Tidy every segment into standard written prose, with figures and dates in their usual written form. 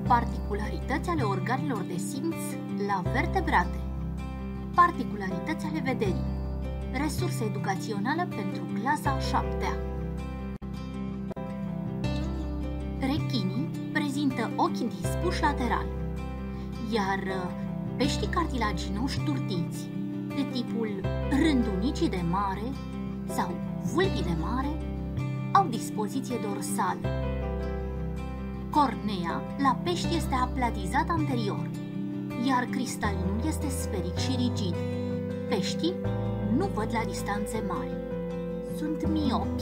Particularități ale organelor de simț la vertebrate. Particularități ale vederii. Resursă educațională pentru clasa a 7-a. Rechinii prezintă ochii dispuși lateral, iar peștii cartilaginoși turtiți, de tipul rândunicii de mare sau vulpii de mare, au dispoziție dorsală. Cornea la pești este aplatizată anterior, iar cristalinul este sferic și rigid. Peștii nu văd la distanțe mari. Sunt miopi.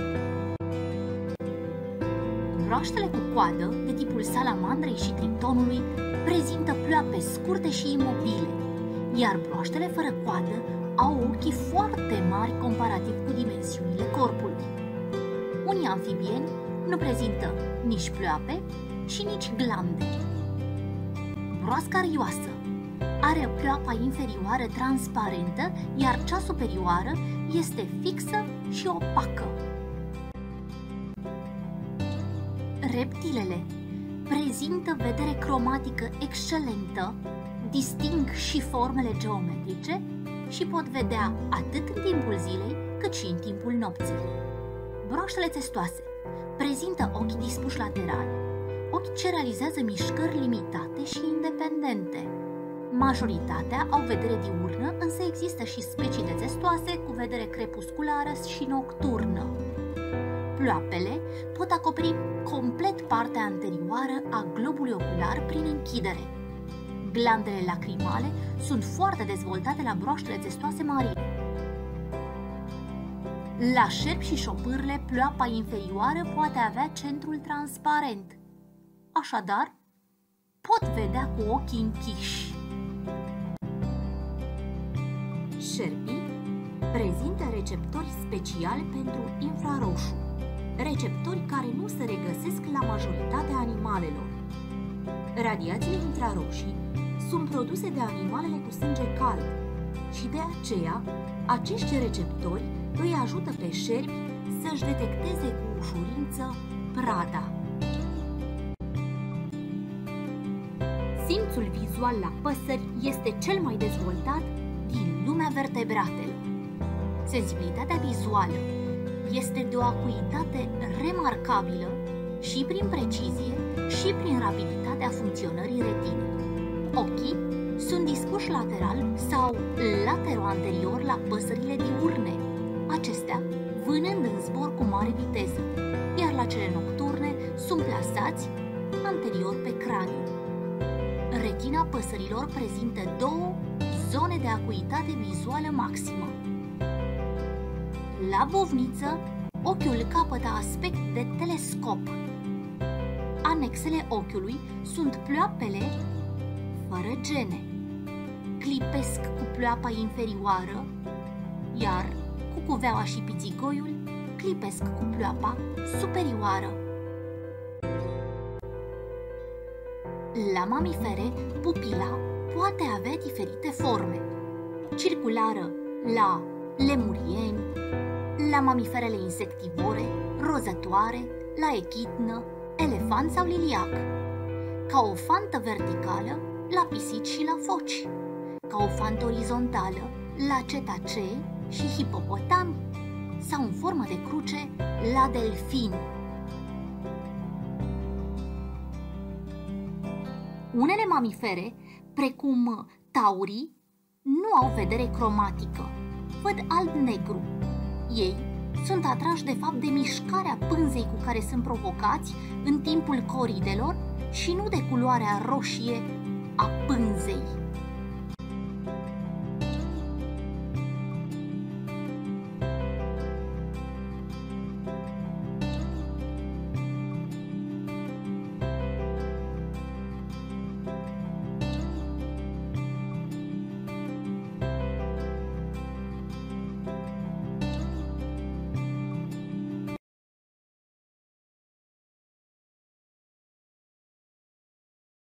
Broaștele cu coadă, de tipul salamandrei și tritonului, prezintă pleoape scurte și imobile, iar broaștele fără coadă au ochii foarte mari comparativ cu dimensiunile corpului. Unii amfibieni nu prezintă nici pleoape și nici glande. Broasca arioasă are pleoapa inferioară transparentă, iar cea superioară este fixă și opacă. Reptilele prezintă vedere cromatică excelentă, disting și formele geometrice și pot vedea atât în timpul zilei cât și în timpul nopții. Broaștele testoase prezintă ochi dispuși lateral, ochi ce realizează mișcări limitate și independente. Majoritatea au vedere diurnă, însă există și specii de testoase cu vedere crepusculară și nocturnă. Ploapele pot acoperi complet partea anterioară a globului ocular prin închidere. Glandele lacrimale sunt foarte dezvoltate la broaștele testoase marine. La șerpi și șopârle, pleoapa inferioară poate avea centrul transparent. Așadar, pot vedea cu ochii închiși. Șerpii prezintă receptori speciali pentru infraroșu, receptori care nu se regăsesc la majoritatea animalelor. Radiațiile infraroșii sunt produse de animalele cu sânge cald și de aceea acești receptori îi ajută pe șerpi să-și detecteze cu ușurință prada. Simțul vizual la păsări este cel mai dezvoltat din lumea vertebratelor. Sensibilitatea vizuală este de o acuitate remarcabilă și prin precizie și prin rapiditatea funcționării retinei. Ochii sunt dispuși lateral sau latero-anterior la păsările diurne, acestea vânând în zbor cu mare viteză, iar la cele nocturne sunt plasați anterior pe craniu. Retina păsărilor prezintă două zone de acuitate vizuală maximă. La bovniță, ochiul capătă aspect de telescop. Anexele ochiului sunt pleoapele fără gene. Clipesc cu pleoapa inferioară, iar cucuveaua și pițigoiul clipesc cu pleoapa superioară. La mamifere, pupila poate avea diferite forme. Circulară la lemurieni, la mamiferele insectivore, rozătoare, la echidnă, elefant sau liliac, ca o fantă verticală la pisici și la foci, ca o fantă orizontală la cetacee și hipopotami sau în formă de cruce la delfini. Unele mamifere, precum taurii, nu au vedere cromatică, văd alb-negru. Ei sunt atrași de fapt de mișcarea pânzei cu care sunt provocați în timpul coridelor și nu de culoarea roșie a pânzei.